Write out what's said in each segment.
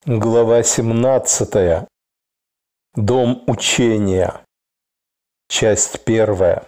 Глава 17. Дом учения. Часть 1.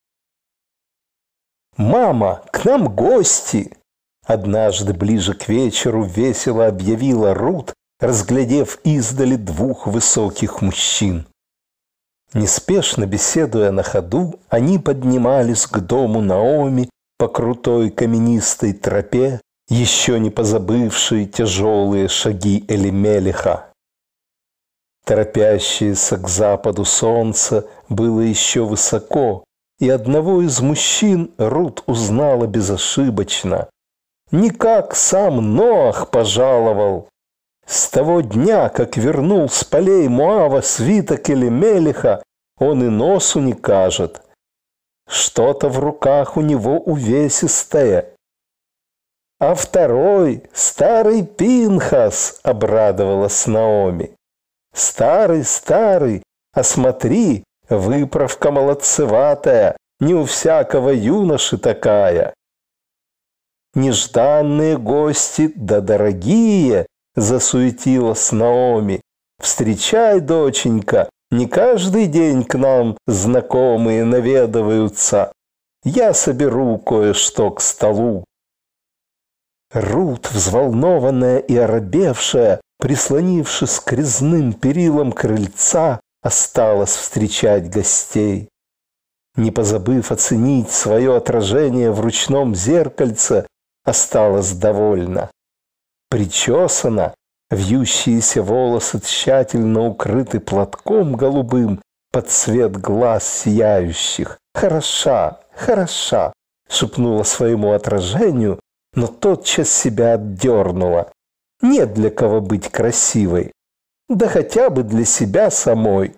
«Мама, к нам гости!» Однажды ближе к вечеру весело объявила Рут, разглядев издали двух высоких мужчин. Неспешно беседуя на ходу, они поднимались к дому Наоми по крутой каменистой тропе, еще не позабывшие тяжелые шаги Элимелеха. Торопящееся к западу солнце было еще высоко, и одного из мужчин Рут узнала безошибочно. Не как сам Ноах пожаловал. С того дня, как вернул с полей Моава свиток Элимелеха, он и носу не кажет. Что-то в руках у него увесистое. «А второй, старый Пинхас!» — обрадовалась Наоми. «Старый, а смотри, выправка молодцеватая, не у всякого юноши такая». «Нежданные гости, да дорогие!» — засуетилась Наоми. «Встречай, доченька, не каждый день к нам знакомые наведываются. Я соберу кое-что к столу». Рут, взволнованная и оробевшая, прислонившись к резным перилам крыльца, осталась встречать гостей. Не позабыв оценить свое отражение в ручном зеркальце, осталась довольна. Причесана, вьющиеся волосы тщательно укрыты платком голубым под цвет глаз сияющих. «Хороша, хороша!» — шепнула своему отражению, но тотчас себя отдернула. Нет для кого быть красивой, да хотя бы для себя самой.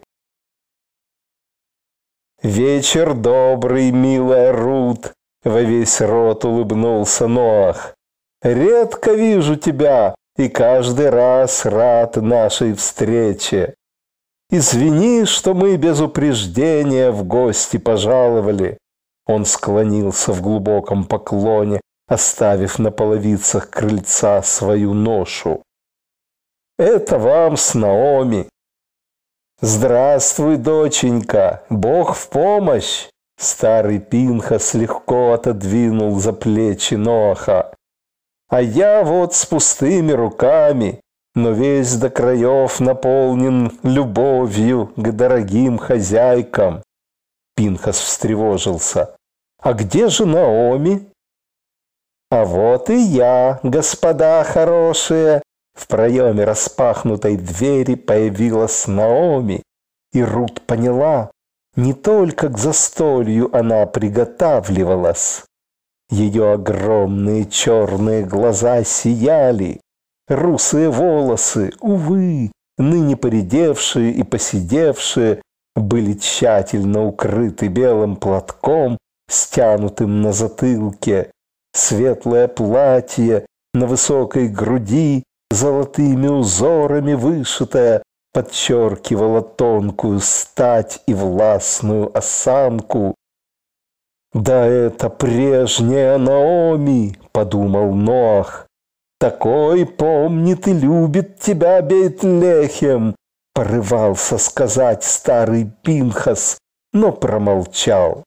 «Вечер добрый, милая Рут!» — во весь рот улыбнулся Ноах. «Редко вижу тебя, и каждый раз рад нашей встрече. Извини, что мы без упреждения в гости пожаловали». Он склонился в глубоком поклоне, оставив на половицах крыльца свою ношу. «Это вам с Наоми». «Здравствуй, доченька, Бог в помощь!» Старый Пинхас легко отодвинул за плечи Ноаха. «А я вот с пустыми руками, но весь до краев наполнен любовью к дорогим хозяйкам». Пинхас встревожился. «А где же Наоми?» «А вот и я, господа хорошие!» В проеме распахнутой двери появилась Наоми, и Рут поняла, не только к застолью она приготавливалась. Ее огромные черные глаза сияли, русые волосы, увы, ныне поредевшие и поседевшие, были тщательно укрыты белым платком, стянутым на затылке. Светлое платье на высокой груди золотыми узорами вышитое подчеркивало тонкую стать и властную осанку. «Да это прежняя Наоми!» — подумал Ноах. «Такой помнит и любит тебя, Бейт-Лехем!» — порывался сказать старый Пинхас, но промолчал.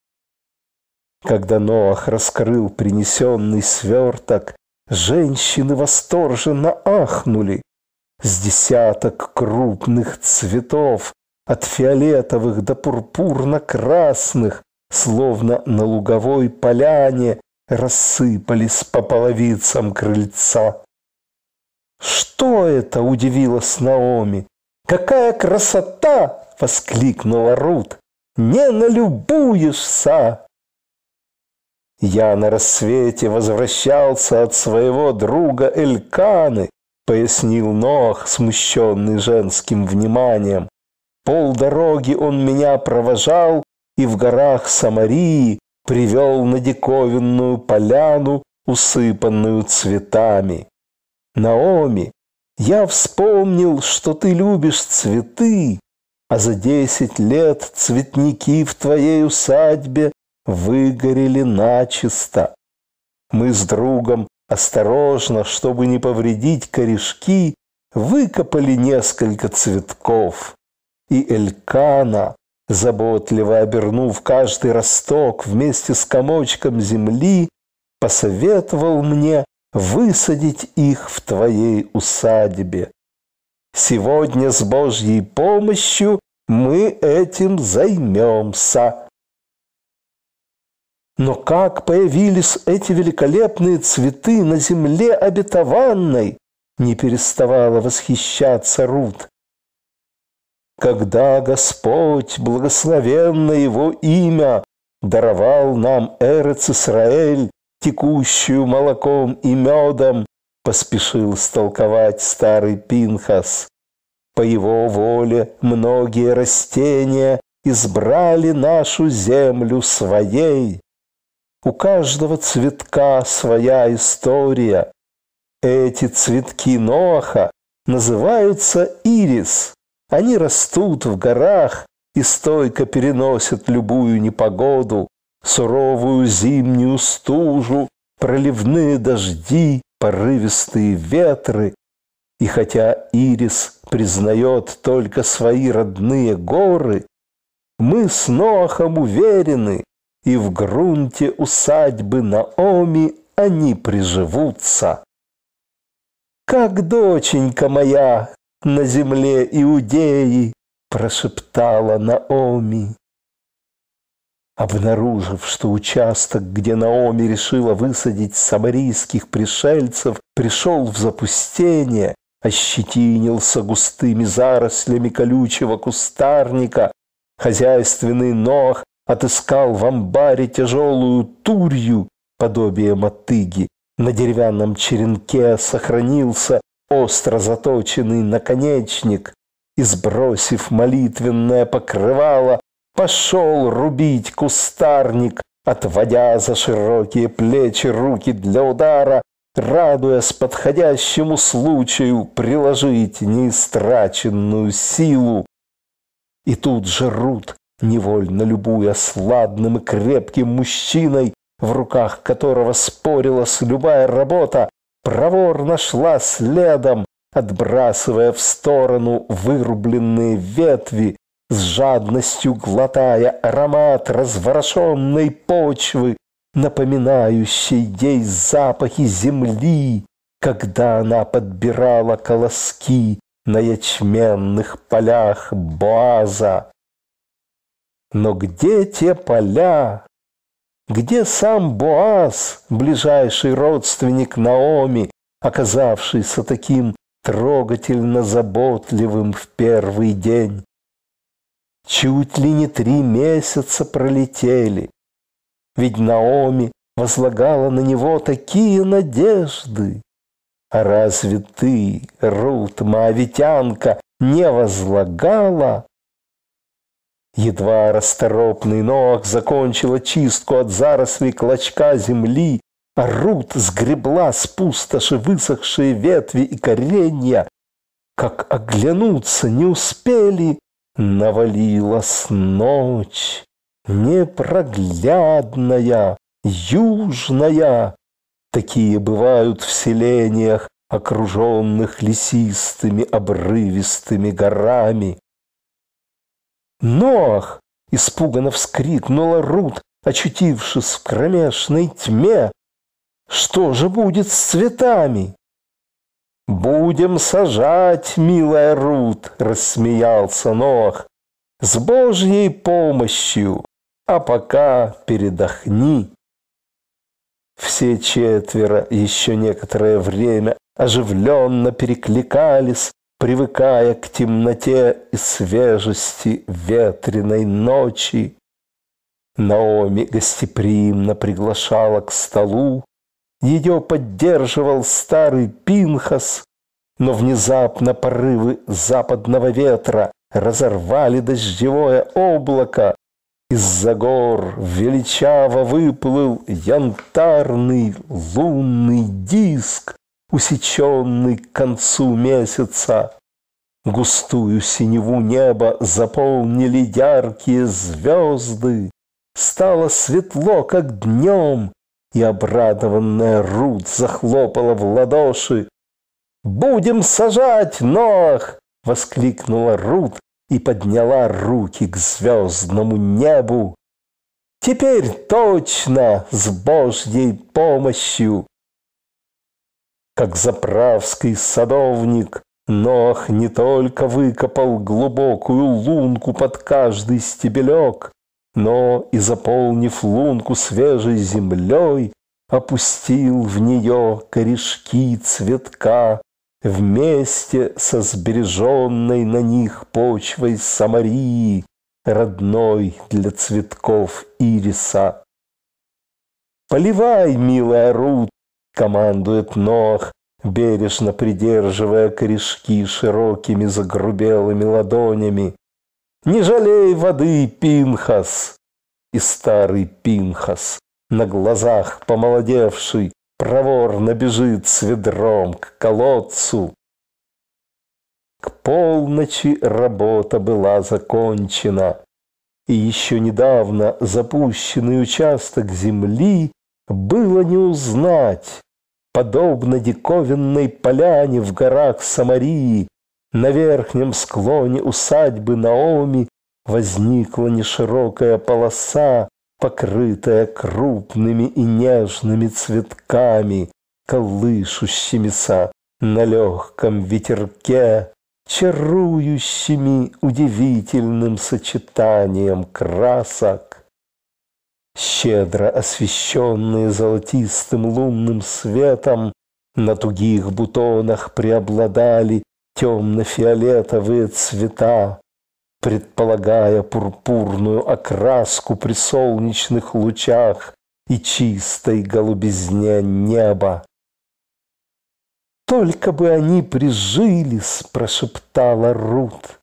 Когда Ноах раскрыл принесенный сверток, женщины восторженно ахнули. С десяток крупных цветов, от фиолетовых до пурпурно-красных, словно на луговой поляне, рассыпались по половицам крыльца. «Что это?» — удивилась Наоми. «Какая красота!» — воскликнула Рут. «Не налюбуешься!» «Я на рассвете возвращался от своего друга Эльканы», — пояснил Ноах, смущенный женским вниманием. «Полдороги он меня провожал и в горах Самарии привел на диковинную поляну, усыпанную цветами. Наоми, я вспомнил, что ты любишь цветы, а за 10 лет цветники в твоей усадьбе выгорели начисто. Мы с другом осторожно, чтобы не повредить корешки, выкопали несколько цветков, и Элькана, заботливо обернув каждый росток вместе с комочком земли, посоветовал мне высадить их в твоей усадьбе. Сегодня с Божьей помощью мы этим займемся. Но как появились эти великолепные цветы на земле обетованной, не переставала восхищаться Рут. Когда Господь, благословенно Его имя, даровал нам Эрец-Исраэль, текущую молоком и медом, поспешил истолковать старый Пинхас. По его воле многие растения избрали нашу землю своей. У каждого цветка своя история. Эти цветки Ноаха называются ирис. Они растут в горах и стойко переносят любую непогоду, суровую зимнюю стужу, проливные дожди, порывистые ветры. И хотя ирис признает только свои родные горы, мы с Ноахом уверены, и в грунте усадьбы Наоми они приживутся. «Как доченька моя на земле Иудеи!» – прошептала Наоми. Обнаружив, что участок, где Наоми решила высадить самарийских пришельцев, пришел в запустение, ощетинился густыми зарослями колючего кустарника, хозяйственный Ноах отыскал в амбаре тяжелую турью, подобие мотыги. На деревянном черенке сохранился остро заточенный наконечник и, сбросив молитвенное покрывало, пошел рубить кустарник, отводя за широкие плечи руки для удара, радуясь подходящему случаю приложить неистраченную силу. И тут же Рут, невольно любуясь ладным и крепким мужчиной, в руках которого спорилась любая работа, проворно шла следом, отбрасывая в сторону вырубленные ветви, с жадностью глотая аромат разворошенной почвы, напоминающей ей запахи земли, когда она подбирала колоски на ячменных полях Боаза. Но где те поля? Где сам Боаз, ближайший родственник Наоми, оказавшийся таким трогательно заботливым в первый день? Чуть ли не 3 месяца пролетели, ведь Наоми возлагала на него такие надежды. А разве ты, Рут, моавитянка, не возлагала? Едва расторопный Ноах закончил очистку от зарослей клочка земли, а Рут сгребла с пустоши высохшие ветви и коренья, как оглянуться не успели, навалилась ночь, непроглядная, южная. Такие бывают в селениях, окруженных лесистыми обрывистыми горами. «Ноах!» – испуганно вскрикнула Рут, очутившись в кромешной тьме. «Что же будет с цветами?» «Будем сажать, милая Рут!» – рассмеялся Ноах. «С Божьей помощью! А пока передохни!» Все 4 еще некоторое время оживленно перекликались, привыкая к темноте и свежести ветреной ночи. Наоми гостеприимно приглашала к столу, ее поддерживал старый Пинхас, но внезапно порывы западного ветра разорвали дождевое облако. Из-за гор величаво выплыл янтарный лунный диск, усеченный к концу месяца. Густую синеву неба заполнили яркие звезды. Стало светло, как днем, и обрадованная Рут захлопала в ладоши. «Будем сажать, Ноах!» — воскликнула Рут и подняла руки к звездному небу. «Теперь точно с Божьей помощью!» Как заправский садовник, Ноах не только выкопал глубокую лунку под каждый стебелек, но и, заполнив лунку свежей землей, опустил в нее корешки цветка вместе со сбереженной на них почвой Самарии, родной для цветков ириса. «Поливай, милая Рут!» — командует Ноах, бережно придерживая корешки широкими загрубелыми ладонями. «Не жалей воды, Пинхас!» И старый Пинхас, на глазах помолодевший, проворно бежит с ведром к колодцу. К полночи работа была закончена, и еще недавно запущенный участок земли было не узнать. Подобно диковинной поляне в горах Самарии, на верхнем склоне усадьбы Наоми возникла неширокая полоса, покрытая крупными и нежными цветками, колышущимися на легком ветерке, чарующими удивительным сочетанием красок. Щедро освещенные золотистым лунным светом, на тугих бутонах преобладали темно-фиолетовые цвета, предполагая пурпурную окраску при солнечных лучах и чистой голубизне неба. «Только бы они прижились!» – прошептала Рут.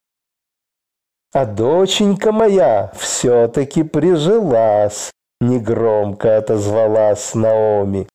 «А доченька моя все-таки прижилась!» – негромко отозвалась Наоми.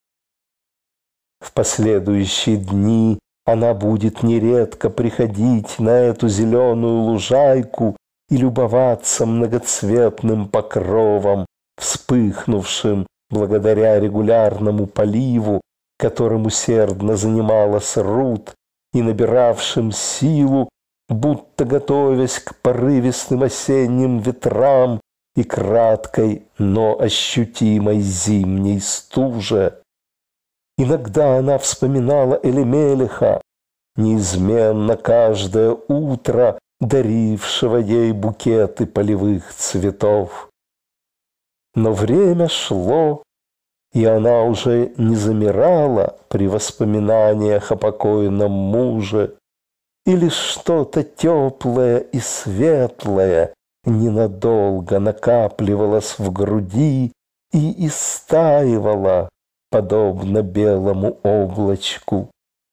В последующие дни она будет нередко приходить на эту зеленую лужайку и любоваться многоцветным покровом, вспыхнувшим благодаря регулярному поливу, которым усердно занималась Рут, и набиравшим силу, будто готовясь к порывистым осенним ветрам и краткой, но ощутимой зимней стуже. Иногда она вспоминала Элимелеха, неизменно каждое утро дарившего ей букеты полевых цветов. Но время шло, и она уже не замирала при воспоминаниях о покойном муже, и лишь что-то теплое и светлое ненадолго накапливалось в груди и истаивало, подобно белому облачку.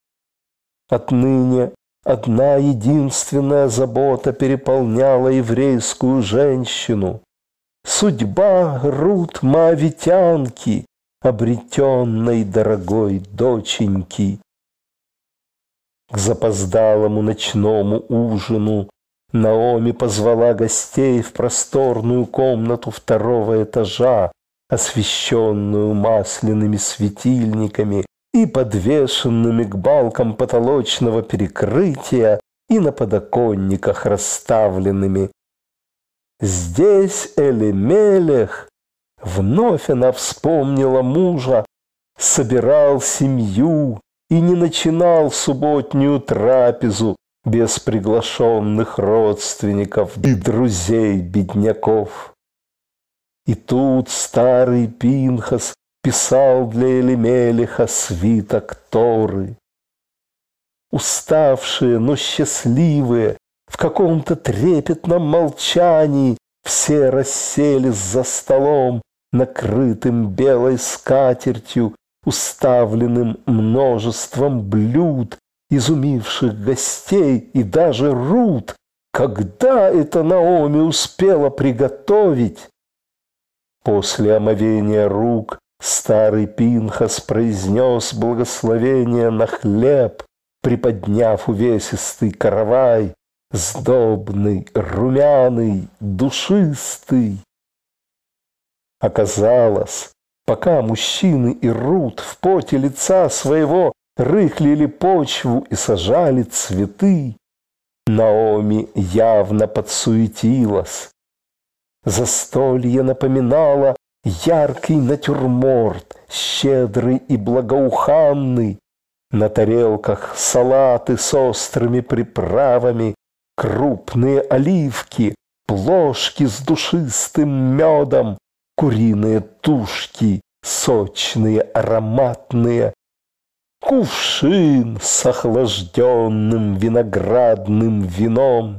Отныне одна единственная забота переполняла еврейскую женщину – судьба Рут Моавитянки, обретенной дорогой доченьки. К запоздалому ночному ужину Наоми позвала гостей в просторную комнату второго этажа, освещенную масляными светильниками и подвешенными к балкам потолочного перекрытия и на подоконниках расставленными. Здесь Элимелех, вновь она вспомнила мужа, собирал семью и не начинал субботнюю трапезу без приглашенных родственников и друзей-бедняков. И тут старый Пинхас писал для Элимелеха свиток Торы. Уставшие, но счастливые, в каком-то трепетном молчании все расселись за столом, накрытым белой скатертью, уставленным множеством блюд, изумивших гостей и даже Рут. Когда это Наоми успела приготовить? После омовения рук старый Пинхас произнес благословение на хлеб, приподняв увесистый каравай, сдобный, румяный, душистый. Оказалось, пока мужчины и Рут в поте лица своего рыхлили почву и сажали цветы. Наоми явно подсуетилась. Застолье напоминало яркий натюрморт, щедрый и благоуханный. На тарелках салаты с острыми приправами, крупные оливки, плошки с душистым медом, куриные тушки, сочные, ароматные, кувшин с охлажденным виноградным вином.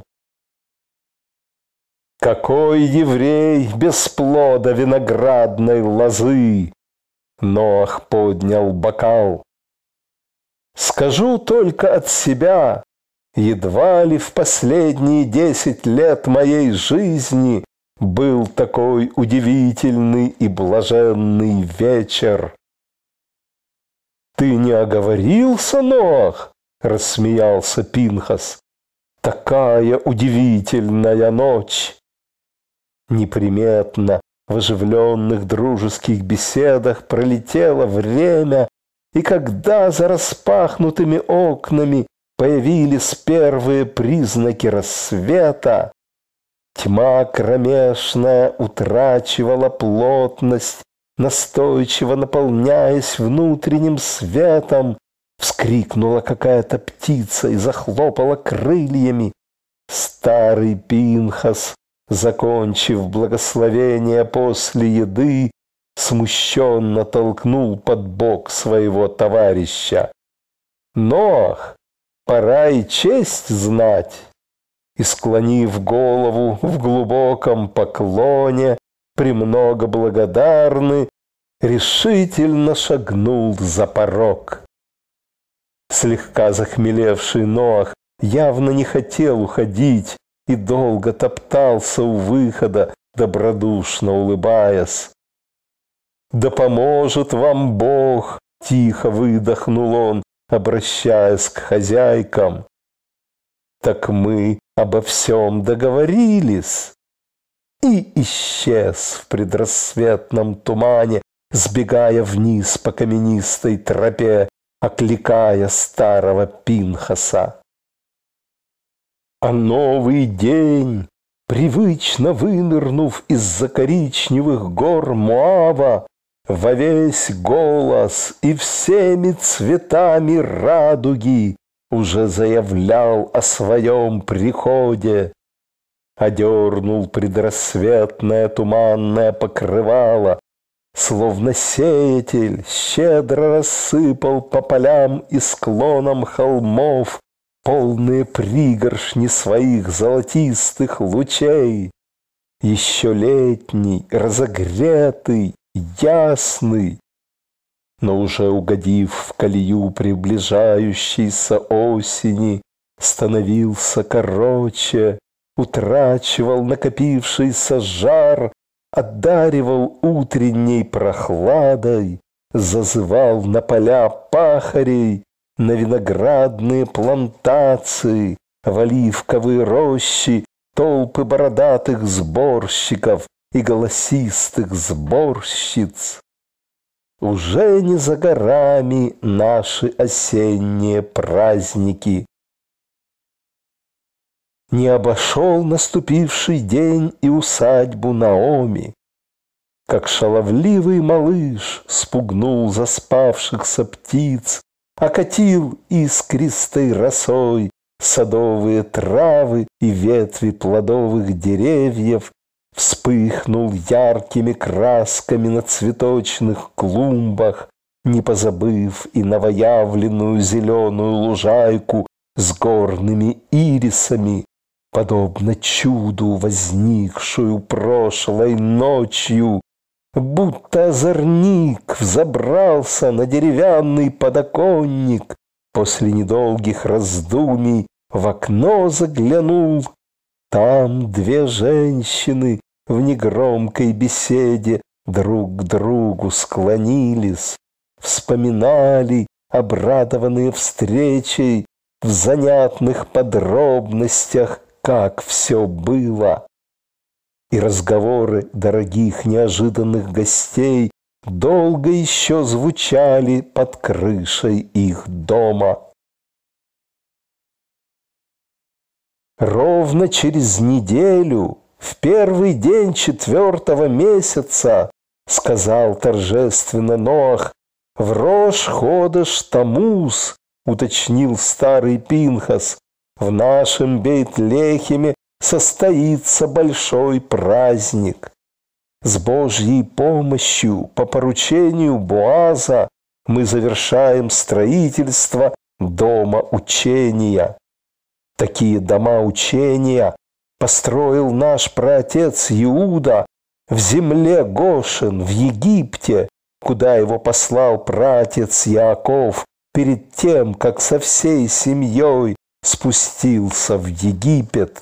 Какой еврей без плода виноградной лозы? Ноах поднял бокал. Скажу только от себя, едва ли в последние 10 лет моей жизни был такой удивительный и блаженный вечер. «Ты не оговорился, Ноах?» – рассмеялся Пинхас. «Такая удивительная ночь!» Неприметно в оживленных дружеских беседах пролетело время, и когда за распахнутыми окнами появились первые признаки рассвета, тьма кромешная утрачивала плотность, настойчиво наполняясь внутренним светом, вскрикнула какая-то птица и захлопала крыльями. Старый Пинхас, закончив благословение после еды, смущенно толкнул под бок своего товарища. «Ноах, пора и честь знать!» И, склонив голову в глубоком поклоне, премного благодарный, решительно шагнул за порог. Слегка захмелевший Ноах явно не хотел уходить и долго топтался у выхода, добродушно улыбаясь. «Да поможет вам Бог!» – тихо выдохнул он, обращаясь к хозяйкам. «Так мы обо всем договорились!» И исчез в предрассветном тумане, сбегая вниз по каменистой тропе, окликая старого Пинхаса. А новый день, привычно вынырнув из-за коричневых гор Моава, во весь голос и всеми цветами радуги уже заявлял о своем приходе. Одернул предрассветное туманное покрывало, словно сеятель щедро рассыпал по полям и склонам холмов полные пригоршни своих золотистых лучей. Еще летний, разогретый, ясный, но уже угодив в колею приближающейся осени, становился короче, утрачивал накопившийся жар, одаривал утренней прохладой, зазывал на поля пахарей, на виноградные плантации, в оливковые рощи толпы бородатых сборщиков и голосистых сборщиц. Уже не за горами наши осенние праздники. Не обошел наступивший день и усадьбу Наоми. Как шаловливый малыш спугнул заспавшихся птиц, окатил искристой росой садовые травы и ветви плодовых деревьев, вспыхнул яркими красками на цветочных клумбах, не позабыв и новоявленную зеленую лужайку с горными ирисами, подобно чуду, возникшую прошлой ночью, будто озорник взобрался на деревянный подоконник, после недолгих раздумий в окно заглянул. Там две женщины в негромкой беседе друг к другу склонились, вспоминали, обрадованные встречей, в занятных подробностях, как все было. И разговоры дорогих неожиданных гостей долго еще звучали под крышей их дома. Ровно через неделю, в первый день 4-го месяца, сказал торжественно Ноах, в Рош-ходеш Тамуз, уточнил старый Пинхас, в нашем Бейт-Лехеме состоится большой праздник. С Божьей помощью, по поручению Боаза, мы завершаем строительство дома учения. Такие дома учения построил наш праотец Иуда в земле Гошен, в Египте, куда его послал праотец Яаков перед тем, как со всей семьей спустился в Египет.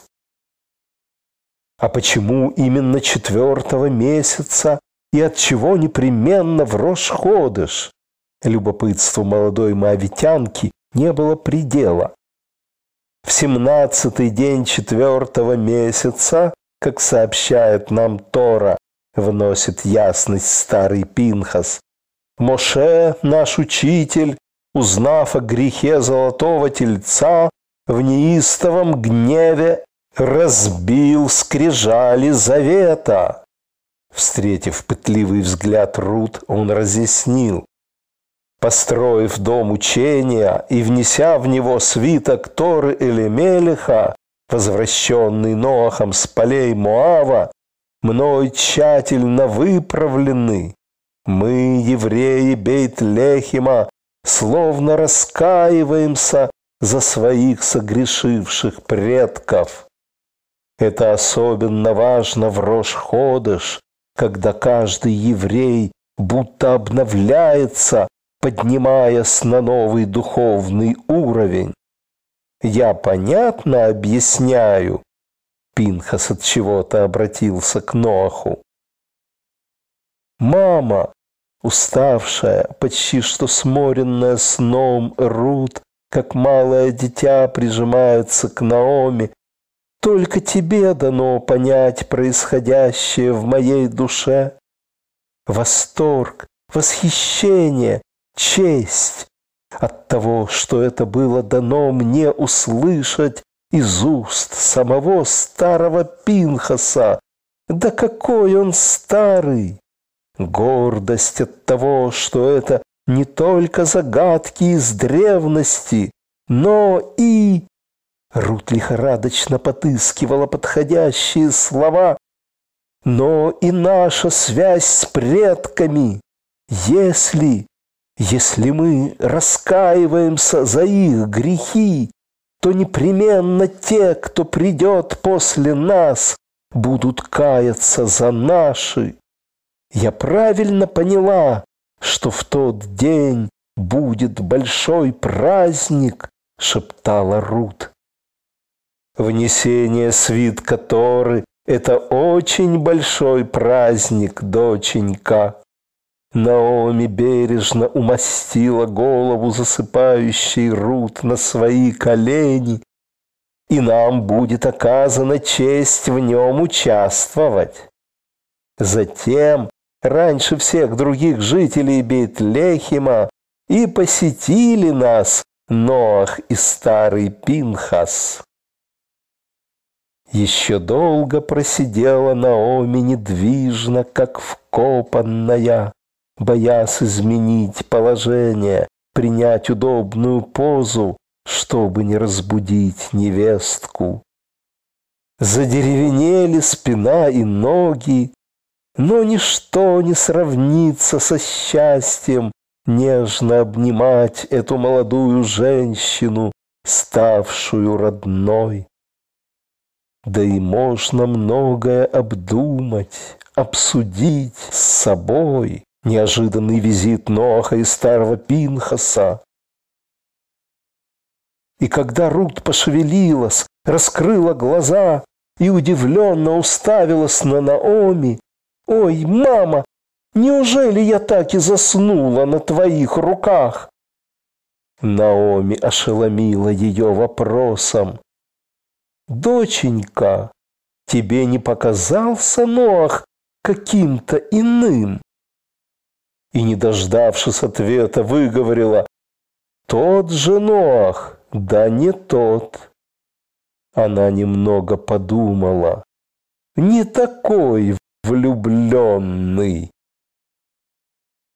А почему именно 4-го месяца и отчего непременно в Рош-ходеш? Любопытству молодой моавитянки не было предела. В 17-й день 4-го месяца, как сообщает нам Тора, вносит ясность старый Пинхас, Моше, наш учитель, узнав о грехе золотого тельца, в неистовом гневе разбил скрижали завета. Встретив пытливый взгляд Рут, он разъяснил. Построив дом учения и внеся в него свиток Торы Элимелеха, возвращенный Ноахом с полей Моава, мной тщательно выправлены, мы, евреи Бейт-Лехема, словно раскаиваемся за своих согрешивших предков. Это особенно важно в Рош-ходеш, когда каждый еврей будто обновляется, поднимаясь на новый духовный уровень. Я понятно объясняю? Пинхас от чего-то обратился к Ноаху. Мама, уставшая, почти что сморенная сном Рут, как малое дитя прижимается к Наоми, только тебе дано понять происходящее в моей душе. Восторг, восхищение, честь от того, что это было дано мне услышать из уст самого старого Пинхаса. Да какой он старый! Гордость от того, что это не только загадки из древности, но и... Рут лихорадочно подыскивала подходящие слова. Но и наша связь с предками, если мы раскаиваемся за их грехи, то непременно те, кто придет после нас, будут каяться за наши. Я правильно поняла, что в тот день будет большой праздник, шептала Рут. Внесение свитка Торы – это очень большой праздник, доченька. Наоми бережно умастила голову засыпающей Рут на свои колени, и нам будет оказана честь в нем участвовать. Затем, раньше всех других жителей Бейт-Лехема, и посетили нас Ноах и старый Пинхас. Еще долго просидела Наоми недвижно, как вкопанная, боясь изменить положение, принять удобную позу, чтобы не разбудить невестку. Задеревенели спина и ноги, но ничто не сравнится со счастьем нежно обнимать эту молодую женщину, ставшую родной. Да и можно многое обдумать, обсудить с собой. Неожиданный визит Ноаха и старого Пинхаса. И когда Рут пошевелилась, раскрыла глаза и удивленно уставилась на Наоми, «Ой, мама, неужели я так и заснула на твоих руках?» Наоми ошеломила ее вопросом. «Доченька, тебе не показался Ноах каким-то иным?» и, не дождавшись ответа, выговорила: «Тот же Ноах, да не тот». Она немного подумала: «Не такой влюбленный».